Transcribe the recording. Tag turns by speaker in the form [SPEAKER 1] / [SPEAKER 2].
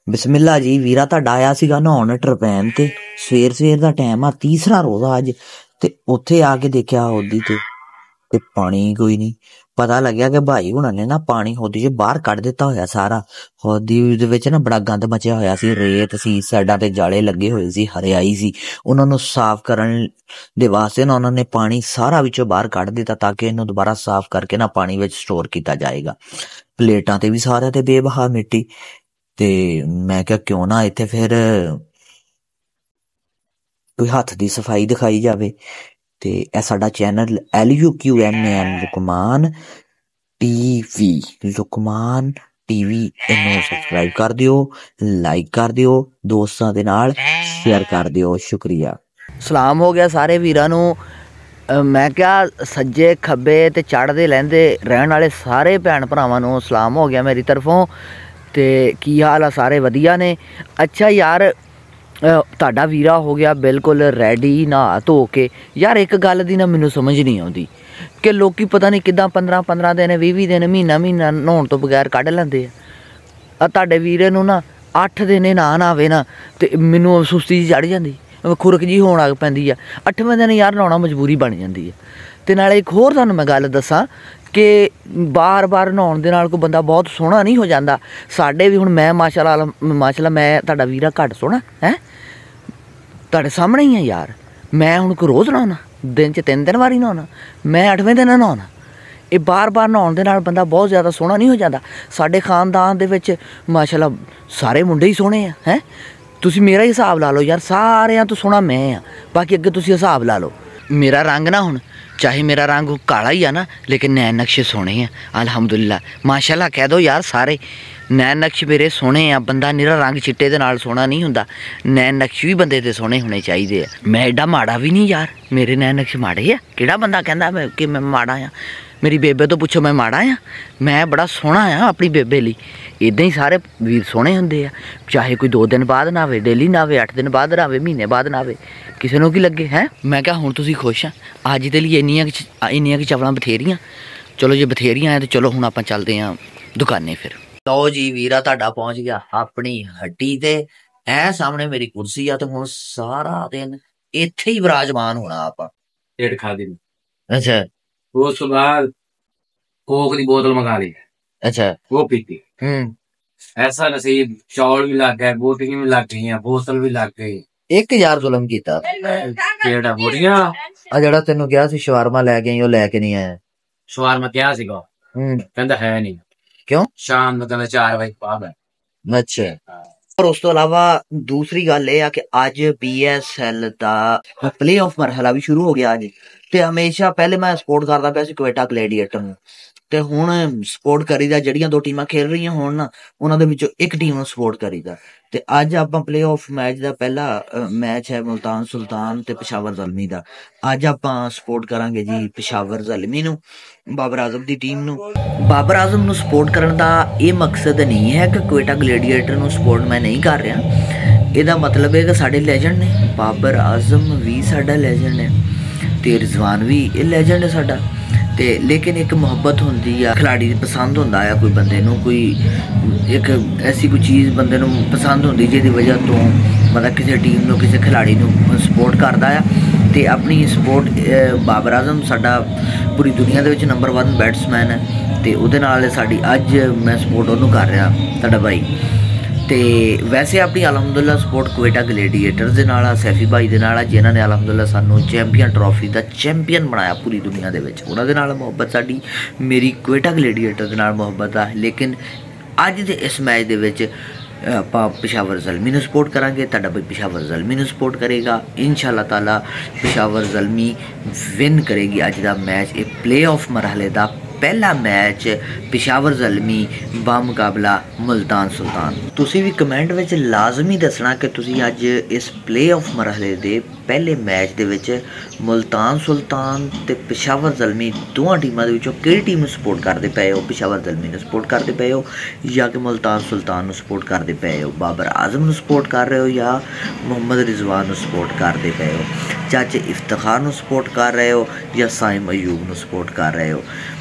[SPEAKER 1] ਬਿਸਮਿਲ੍ਲਾ ਜੀ। ਵੀਰਾ ਤੁਹਾਡਾ ਆਇਆ ਸੀਗਾ ਨਹਾਉਣ ਟਰਪੈਨ ਤੇ। ਸਵੇਰ ਦਾ ਟਾਈਮ ਆ, ਤੀਸਰਾ ਰੋਜ਼ਾ ਅੱਜ। ਤੇ ਉੱਥੇ ਆ ਕੇ ਦੇਖਿਆ ਹੋਦੀ ਤੇ ਪਾਣੀ ਕੋਈ ਨਹੀਂ। ਪਤਾ ਲੱਗਿਆ ਕਿ ਭਾਈ ਹੁਣਾਂ ਨੇ ਨਾ ਪਾਣੀ ਹੋਦੀ 'ਚ ਬਾਹਰ ਕੱਢ ਦਿੱਤਾ ਹੋਇਆ ਸਾਰਾ। ਹੋਦੀ ਦੇ ਵਿੱਚ ਨਾ ਬੜਾ ਗੰਦ ਮਚਿਆ ਹੋਇਆ ਸੀ, ਰੇਤ ਸੀ, ਸਾਈਡਾਂ ਤੇ ਜਾਲੇ ਲੱਗੇ ਹੋਏ ਸੀ, ਹਰਿਆਈ ਸੀ। ਉਹਨਾਂ ਨੂੰ ਸਾਫ਼ ਕਰਨ ਦੇ ਵਾਸਤੇ ਨਾ ਉਹਨਾਂ ਨੇ ਪਾਣੀ ਸਾਰਾ ਵਿੱਚੋਂ ਬਾਹਰ ਕੱਢ ਦਿੱਤਾ ਤਾਂ ਕਿ ਇਹਨੂੰ ਦੁਬਾਰਾ ਸਾਫ਼ ਕਰਕੇ ਨਾ ਪਾਣੀ ਵਿੱਚ ਸਟੋਰ ਕੀਤਾ ਜਾਏਗਾ। ਪਲੇਟਾਂ ਤੇ ਵੀ ਸਾਰਿਆਂ ਤੇ ਬੇਬਹਾ ਮਿੱਟੀ। ਤੇ ਮੈਂ ਕਿਹਾ ਕਿਉਂ ਨਾ ਇੱਥੇ ਫਿਰ ਕੋਈ ਹੱਥ ਦੀ ਸਫਾਈ ਦਿਖਾਈ ਜਾਵੇ। ਤੇ ਇਹ ਸਾਡਾ channel LUQMAN Luqman TV, Luqman TV, ਇਹਨੂੰ ਸਬਸਕ੍ਰਾਈਬ ਕਰ ਦਿਓ, ਲਾਈਕ ਕਰ ਦਿਓ, ਦੋਸਤਾਂ ਦੇ ਨਾਲ ਸ਼ੇਅਰ ਕਰ ਦਿਓ। ਸ਼ੁਕਰੀਆ। ਸਲਾਮ ਹੋ ਗਿਆ ਸਾਰੇ ਵੀਰਾਂ ਨੂੰ। ਮੈਂ ਕਿਹਾ ਸੱਜੇ ਖੱਬੇ ਤੇ ਚੜ੍ਹਦੇ ਲਹਿੰਦੇ ਰਹਿਣ ਵਾਲੇ ਸਾਰੇ ਭੈਣ ਭਰਾਵਾਂ ਨੂੰ ਸਲਾਮ ਹੋ ਗਿਆ ਮੇਰੀ ਤਰਫੋਂ। ਤੇ ਕੀ ਹਾਲ ਆ? ਸਾਰੇ ਵਧੀਆ ਨੇ। ਅੱਛਾ ਯਾਰ, ਤੁਹਾਡਾ ਵੀਰਾ ਹੋ ਗਿਆ ਬਿਲਕੁਲ ਰੈਡੀ ਨਹਾ ਧੋ ਕੇ। ਯਾਰ ਇੱਕ ਗੱਲ ਦੀ ਨਾ ਮੈਨੂੰ ਸਮਝ ਨਹੀਂ ਆਉਂਦੀ ਕਿ ਲੋਕੀ ਪਤਾ ਨਹੀਂ ਕਿੱਦਾਂ 15 ਦਿਨ 20 ਦਿਨ ਮਹੀਨਾ ਨਹਾਉਣ ਤੋਂ ਬਗੈਰ ਕੱਢ ਲੈਂਦੇ ਆ। ਤੁਹਾਡੇ ਵੀਰੇ ਨੂੰ ਨਾ 8 ਦਿਨ ਨਾ ਆਵੇ ਨਾ ਤੇ ਮੈਨੂੰ ਸੁਸਤੀ ਜਿਹੀ ਚੜ੍ਹ ਜਾਂਦੀ, ਖੁਰਕ ਜਿਹੀ ਹੋਣ ਲੱਗ ਪੈਂਦੀ ਆ। 8ਵੇਂ ਦਿਨ ਯਾਰ ਨਹਾਉਣਾ ਮਜਬੂਰੀ ਬਣ ਜਾਂਦੀ ਹੈ। ਅਤੇ ਨਾਲੇ ਇੱਕ ਹੋਰ ਤੁਹਾਨੂੰ ਮੈਂ ਗੱਲ ਦੱਸਾਂ ਕਿ ਬਾਰ ਨਹਾਉਣ ਦੇ ਨਾਲ ਕੋਈ ਬੰਦਾ ਬਹੁਤ ਸੋਹਣਾ ਨਹੀਂ ਹੋ ਜਾਂਦਾ। ਸਾਡੇ ਵੀ ਹੁਣ ਮੈਂ ਮਾਸ਼ਾਅੱਲਾ ਮੈਂ ਤੁਹਾਡਾ ਵੀਰਾ ਘੱਟ ਸੋਹਣਾ ਹੈ, ਤੁਹਾਡੇ ਸਾਹਮਣੇ ਹੀ ਆ ਯਾਰ। ਮੈਂ ਹੁਣ ਕੋਈ ਰੋਜ਼ ਨਹਾਉਣਾ, ਦਿਨ 'ਚ 3 ਵਾਰੀ ਨਹਾਉਣਾ, ਮੈਂ 8ਵੇਂ ਦਿਨ ਨਹਾਉਣਾ। ਇਹ ਬਾਰ ਨਹਾਉਣ ਦੇ ਨਾਲ ਬੰਦਾ ਬਹੁਤ ਜ਼ਿਆਦਾ ਸੋਹਣਾ ਨਹੀਂ ਹੋ ਜਾਂਦਾ। ਸਾਡੇ ਖਾਨਦਾਨ ਦੇ ਵਿੱਚ ਮਾਸ਼ਾਅੱਲਾ ਸਾਰੇ ਮੁੰਡੇ ਹੀ ਸੋਹਣੇ ਆ। ਹੈਂ, ਤੁਸੀਂ ਮੇਰਾ ਹੀ ਹਿਸਾਬ ਲਾ ਲਓ ਯਾਰ, ਸਾਰਿਆਂ ਤੋਂ ਸੋਹਣਾ ਮੈਂ ਆ। ਬਾਕੀ ਅੱਗੇ ਤੁਸੀਂ ਹਿਸਾਬ ਲਾ ਲਓ। ਮੇਰਾ ਰੰਗ ਨਾ ਹੁਣ ਚਾਹੇ ਮੇਰਾ ਰੰਗ ਕਾਲਾ ਹੀ ਆ ਨਾ, ਲੇਕਿਨ ਨੈਣ ਨਕਸ਼ੇ ਸੋਹਣੇ ਆ ਅਲਹਮਦੁਲਿਲਾ। ਮਾਸ਼ਾਅੱਲਾ ਕਹਿ ਦਿਓ ਯਾਰ ਸਾਰੇ। ਨੈਣ ਨਕਸ਼ ਮੇਰੇ ਸੋਹਣੇ ਆ। ਬੰਦਾ ਨਿਰਾ ਰੰਗ ਚਿੱਟੇ ਦੇ ਨਾਲ ਸੋਹਣਾ ਨਹੀਂ ਹੁੰਦਾ, ਨੈਣ ਨਕਸ਼ ਵੀ ਬੰਦੇ ਦੇ ਸੋਹਣੇ ਹੋਣੇ ਚਾਹੀਦੇ ਆ। ਮੈਂ ਐਡਾ ਮਾੜਾ ਵੀ ਨਹੀਂ ਯਾਰ, ਮੇਰੇ ਨੈਣ ਨਕਸ਼ ਮਾੜੇ ਆ। ਕਿਹੜਾ ਬੰਦਾ ਕਹਿੰਦਾ ਕਿ ਮੈਂ ਮਾੜਾ ਆ? ਮੇਰੀ ਬੇਬੇ ਤੋਂ ਪੁੱਛੋ ਮੈਂ ਮਾੜਾ ਆ? ਮੈਂ ਬੜਾ ਸੋਹਣਾ ਆ ਆਪਣੀ ਬੇਬੇ ਲਈ। ਇੱਦਾਂ ਹੀ ਸਾਰੇ ਵੀਰ ਸੋਹਣੇ ਹੁੰਦੇ ਆ, ਚਾਹੇ ਕੋਈ 2 ਦਿਨ ਬਾਅਦ ਨਹਾਵੇ, ਡੇਲੀ ਨਹਾਵੇ, 8 ਦਿਨ ਬਾਅਦ ਨਹਾਵੇ, ਮਹੀਨੇ ਬਾਅਦ ਨਹਾਵੇ, ਕਿਸੇ ਨੂੰ ਕੀ ਲੱਗੇ। ਹੈ ਮੈਂ ਕਿਹਾ ਹੁਣ ਤੁਸੀਂ ਖੁਸ਼ ਆ? ਅੱਜ ਦੇ ਲਈ ਇੰਨੀਆਂ ਕੁ ਚਵਲਾਂ ਬਥੇਰੀਆਂ। ਚਲੋ ਜੇ ਬਥੇਰੀਆਂ ਆ ਤਾਂ ਚਲੋ ਹੁਣ ਆਪਾਂ ਚੱਲਦੇ ਹਾਂ ਦੁਕਾਨੇ ਫਿਰ। ਲਓ ਜੀ, ਵੀਰਾ ਤੁਹਾਡਾ ਪਹੁੰਚ ਗਿਆ ਆਪਣੀ ਹੱਟੀ ਤੇ। ਐ ਸਾਹਮਣੇ ਮੇਰੀ ਕੁਰਸੀ ਆ ਤੇ ਹੁਣ ਸਾਰਾ ਦਿਨ ਇੱਥੇ ਹੀ ਵਿਰਾਜਮਾਨ ਹੋਣਾ ਆਪਾਂ।
[SPEAKER 2] ਢਿੱਡ ਖਾਦੀ ਨੂੰ।
[SPEAKER 1] ਅੱਛਾ।
[SPEAKER 2] ਉਸ ਤੋਂ ਬਾਅਦ ਕੋਕ ਦੀ ਬੋਤਲ ਮੰਗਾ ਲਈ। ਅੱਛਾ, ਉਹ ਪੀਤੀ। ਐਸਾ ਨਸੀਬ, ਚੌਲ ਵੀ ਲੱਗ ਗਏ, ਬੋਤਲਾਂ ਵੀ ਲੱਗ ਗਈਆਂ, ਬੋਤਲ ਵੀ ਲੱਗ ਗਈ।
[SPEAKER 1] ਇੱਕ ਯਾਰ ਜ਼ੁਲਮ ਕੀਤਾ।
[SPEAKER 2] ਕਿਹੜਾ ਬੋਰੀਆਂ?
[SPEAKER 1] ਆ ਜਿਹੜਾ ਤੈਨੂੰ ਕਿਹਾ ਸੀ ਸ਼ਵਾਰਮਾ ਲੈ ਕੇ ਆਈ, ਉਹ ਲੈ ਕੇ ਨਹੀਂ ਆਇਆ।
[SPEAKER 2] ਸ਼ਵਾਰਮਾ ਕਿਹਾ ਸੀਗਾ, ਕਹਿੰਦਾ ਹੈ ਨਹੀਂ। ਕਿਉਂ? ਸ਼ਾਮ ਨੂੰ ਕਹਿੰਦਾ 4 ਵਜੇ ਬਾਅਦ।
[SPEAKER 1] ਅੱਛਾ। ਔਰ ਉਸ ਤੋਂ ਇਲਾਵਾ ਦੂਸਰੀ ਗੱਲ ਇਹ ਆ ਕਿ ਅੱਜ PSL ਦਾ ਪਲੇ ਆਫ ਮਰਹਲਾ ਵੀ ਸ਼ੁਰੂ ਹੋ ਗਿਆ ਅੱਜ। ਤੇ ਹਮੇਸ਼ਾ ਪਹਿਲੇ ਮੈਂ ਸਪੋਰਟ ਕਰਦਾ ਪਿਆ ਸੀ ਕੁਵੇਟਾ ਗਲੈਡੀਏਟਰ ਨੂੰ, ਤੇ ਹੁਣ ਸਪੋਰਟ ਕਰੀਦਾ ਜਿਹੜੀਆਂ 2 ਟੀਮਾਂ ਖੇਲ ਰਹੀਆਂ ਹੋਣ ਨਾ, ਉਹਨਾਂ ਦੇ ਵਿੱਚੋਂ ਇੱਕ ਟੀਮ ਨੂੰ ਸਪੋਰਟ ਕਰੀਦਾ। ਤੇ ਅੱਜ ਆਪਾਂ ਪਲੇ ਆਫ ਮੈਚ ਦਾ ਪਹਿਲਾ ਮੈਚ ਹੈ ਮੁਲਤਾਨ ਸੁਲਤਾਨ ਤੇ ਪਸ਼ਾਵਰ ਜ਼ਲਮੀ ਦਾ। ਅੱਜ ਆਪਾਂ ਸਪੋਰਟ ਕਰਾਂਗੇ ਜੀ ਪਸ਼ਾਵਰ ਜ਼ਲਮੀ ਨੂੰ, ਬਾਬਰ ਆਜ਼ਮ ਦੀ ਟੀਮ ਨੂੰ। ਬਾਬਰ ਆਜ਼ਮ ਨੂੰ ਸਪੋਰਟ ਕਰਨ ਦਾ ਇਹ ਮਕਸਦ ਨਹੀਂ ਹੈ ਕਿ ਕੁਵੇਟਾ ਗਲੈਡੀਏਟਰ ਨੂੰ ਸਪੋਰਟ ਮੈਂ ਨਹੀਂ ਕਰ ਰਿਹਾ। ਇਹਦਾ ਮਤਲਬ ਹੈ ਕਿ ਸਾਡੇ ਲੈਜੈਂਡ ਨੇ, ਬਾਬਰ ਆਜ਼ਮ ਵੀ ਸਾਡਾ ਲੈਜੈਂਡ ਹੈ ਤੇ ਰਿਜ਼ਵਾਨ ਵੀ ਇਹ ਲੈਜੈਂਡ ਹੈ ਸਾਡਾ। ਤੇ ਲੇਕਿਨ ਇੱਕ ਮੁਹੱਬਤ ਹੁੰਦੀ ਆ, ਖਿਲਾੜੀ ਦੀ ਪਸੰਦ ਹੁੰਦਾ ਆ ਕੋਈ ਬੰਦੇ ਨੂੰ, ਕੋਈ ਇੱਕ ਐਸੀ ਕੋਈ ਚੀਜ਼ ਬੰਦੇ ਨੂੰ ਪਸੰਦ ਹੁੰਦੀ ਜਿਹਦੀ ਵਜ੍ਹਾ ਤੋਂ ਬੰਦਾ ਕਿਸੇ ਟੀਮ ਨੂੰ, ਕਿਸੇ ਖਿਲਾੜੀ ਨੂੰ ਸਪੋਰਟ ਕਰਦਾ ਆ। ਤੇ ਆਪਣੀ ਸਪੋਰਟ ਬਾਬਰ ਆਜ਼ਮ ਸਾਡਾ ਪੂਰੀ ਦੁਨੀਆ ਦੇ ਵਿੱਚ ਨੰਬਰ 1 ਬੈਟਸਮੈਨ ਹੈ ਤੇ ਉਹਦੇ ਨਾਲ ਸਾਡੀ ਅੱਜ ਮੈਂ ਸਪੋਰਟ ਉਹਨੂੰ ਕਰ ਰਿਹਾ, ਤੁਹਾਡਾ ਭਾਈ। ਤੇ ਵੈਸੇ ਆਪਣੀ ਅਲਹਮਦੁਲਿਲਾ ਸਪੋਰਟ ਕੁਵੇਟਾ ਗਲੈਡੀਏਟਰਸ ਦੇ ਨਾਲ ਆ, ਸੈਫੀ ਭਾਈ ਦੇ ਨਾਲ ਆ, ਜਿਨ੍ਹਾਂ ਨੇ ਅਲਹਮਦੁਲਿਲਾ ਸਾਨੂੰ ਚੈਂਪੀਅਨ ਟਰੋਫੀ ਦਾ ਚੈਂਪੀਅਨ ਬਣਾਇਆ ਪੂਰੀ ਦੁਨੀਆ ਦੇ ਵਿੱਚ। ਉਹਨਾਂ ਦੇ ਨਾਲ ਮੁਹੱਬਤ ਸਾਡੀ, ਮੇਰੀ ਕੁਵੇਟਾ ਗਲੈਡੀਏਟਰ ਦੇ ਨਾਲ ਮੁਹੱਬਤ ਆ। ਲੇਕਿਨ ਅੱਜ ਦੇ ਇਸ ਮੈਚ ਦੇ ਵਿੱਚ ਆਪਾਂ ਪਸ਼ਾਵਰ ਜ਼ਲਮੀ ਨੂੰ ਸਪੋਰਟ ਕਰਾਂਗੇ, ਤੁਹਾਡਾ ਭਾਈ ਪਸ਼ਾਵਰ ਜ਼ਲਮੀ ਨੂੰ ਸਪੋਰਟ ਕਰੇਗਾ। ਇਨਸ਼ਾ ਅੱਲਾਹ ਤਾਲਾ ਪਸ਼ਾਵਰ ਜ਼ਲਮੀ ਵਿਨ ਕਰੇਗੀ ਅੱਜ ਦਾ ਮੈਚ। ਇਹ ਪਲੇ ਆਫ ਮਰਹਲੇ ਦਾ ਪਹਿਲਾ ਮੈਚ ਪਸ਼ਾਵਰ ਜ਼ਲਮੀ ਬਾਮੁਕਾਬਲਾ ਮੁਲਤਾਨ ਸੁਲਤਾਨ। ਤੁਸੀਂ ਵੀ ਕਮੈਂਟ ਵਿੱਚ ਲਾਜ਼ਮੀ ਦੱਸਣਾ ਕਿ ਤੁਸੀਂ ਅੱਜ ਇਸ ਪਲੇ ਆਫ ਮਰਹਲੇ ਦੇ ਪਹਿਲੇ ਮੈਚ ਦੇ ਵਿੱਚ ਮੁਲਤਾਨ ਸੁਲਤਾਨ ਤੇ ਪਸ਼ਾਵਰ ਜ਼ਲਮੀ ਦੋਵਾਂ ਟੀਮਾਂ ਦੇ ਵਿੱਚੋਂ ਕਿਹੜੀ ਟੀਮ ਨੂੰ ਸਪੋਰਟ ਕਰਦੇ ਪਏ ਹੋ? ਪਸ਼ਾਵਰ ਜ਼ਲਮੀ ਨੂੰ ਸਪੋਰਟ ਕਰਦੇ ਪਏ ਹੋ ਜਾਂ ਕਿ ਮੁਲਤਾਨ ਸੁਲਤਾਨ ਨੂੰ ਸਪੋਰਟ ਕਰਦੇ ਪਏ ਹੋ? ਬਾਬਰ ਆਜ਼ਮ ਨੂੰ ਸਪੋਰਟ ਕਰ ਰਹੇ ਹੋ ਜਾਂ ਮੁਹੰਮਦ ਰਿਜ਼ਵਾਨ ਨੂੰ ਸਪੋਰਟ ਕਰਦੇ ਪਏ ਹੋ? ਚਾਚੇ ਇਫਤਖਾਰ ਨੂੰ ਸਪੋਰਟ ਕਰ ਰਹੇ ਹੋ ਜਾਂ ਸਾਇਮ ਅਯੂਬ ਨੂੰ ਸਪੋਰਟ ਕਰ ਰਹੇ ਹੋ?